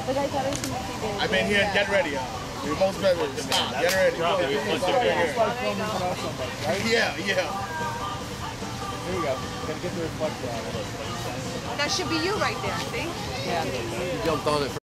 I mean, here, get ready. We're most ready. Stop. Get ready. Yeah, yeah. Here we go. Gotta get the reflector on it. That should be you right there, see? Yeah. You jumped on it.